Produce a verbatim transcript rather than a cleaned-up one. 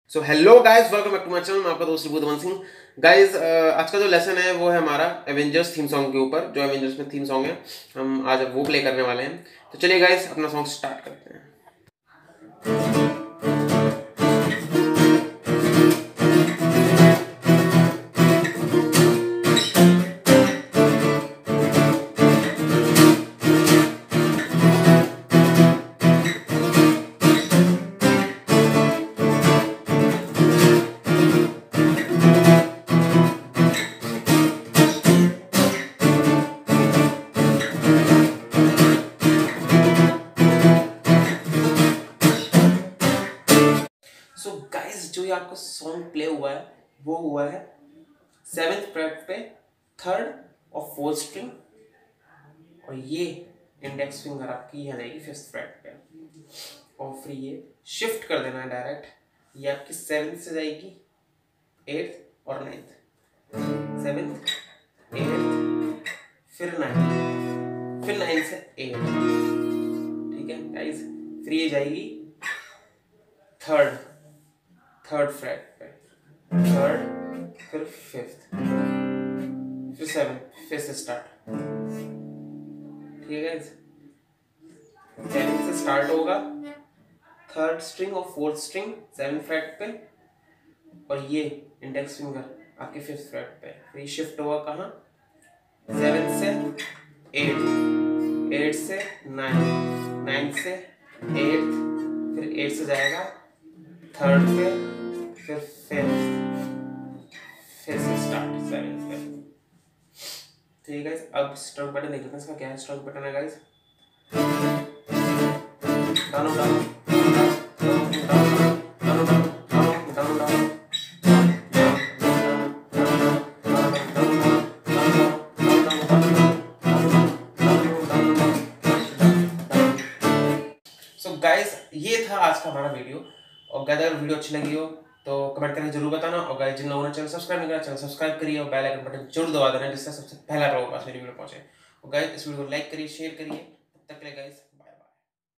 So hello guys, welcome back to my channel. मैं आपका दोस्त रिपुदमन सिंह। गाइस, आज का जो लेसन है वो है हमारा एवेंजर्स थीम सॉन्ग के ऊपर। जो एवेंजर्स में थीम सॉन्ग है, हम आज वो प्ले करने वाले हैं। तो चलिए गाइस, अपना सॉन्ग स्टार्ट करते हैं। सो so गाइस, जो ये आपका सॉन्ग प्ले हुआ है वो हुआ है सेवेंथ फ्रेट पे, थर्ड और फोर्थ स्ट्रिंग, और ये इंडेक्स फिंगर आपकी यहाँ जाएगी फिफ्थ फ्रेट पे, और फिर ये शिफ्ट कर देना है डायरेक्ट। ये आपकी सेवेंथ से जाएगी एट्थ और नाइन्थ, सेवेंथ एट्थ फिर नाइन्थ, फिर नाइन्थ से एट। ठीक है गाइस, फिर ये जाएगी थर्ड थर्ड फ्रेट पे, थर्ड फिर फिफ्थ फिर सेवन, फिर से स्टार्ट। ठीक है, सेवन से स्टार्ट होगा, थर्ड स्ट्रिंग और फोर्थ स्ट्रिंग सेवन फ्रेट पे, और ये इंडेक्स फिंगर आपके फिफ्थ फ्रेट पे। फिर ये शिफ्ट होगा कहाँ, सेवन से एट, एट से नाइन, नाइन से एट, फिर एट से जाएगा थर्ड पे, फिर फिफ्थ, फिर से स्टार्ट सेवेंथ पे। ठीक है, अब स्ट्रोक बटन देख लेते हैं। इसका क्या है स्ट्रोक बटन है guys, down down so guys, ये था आज का हमारा वीडियो। और अगर वीडियो अच्छी लगी हो तो कमेंट करके जरूर बताना। और गाइस, जिन लोगों ने चैनल सब्सक्राइब नहीं करा, चैनल सब्सक्राइब करिए और बेल आइकन बटन जरूर दबा देना, जिससे सबसे पहले आप लोगों के पास मेरी वीडियो पहुंचे। और गाइस, इस वीडियो को लाइक करिए, शेयर करिए। तब तक के लिए गाइस।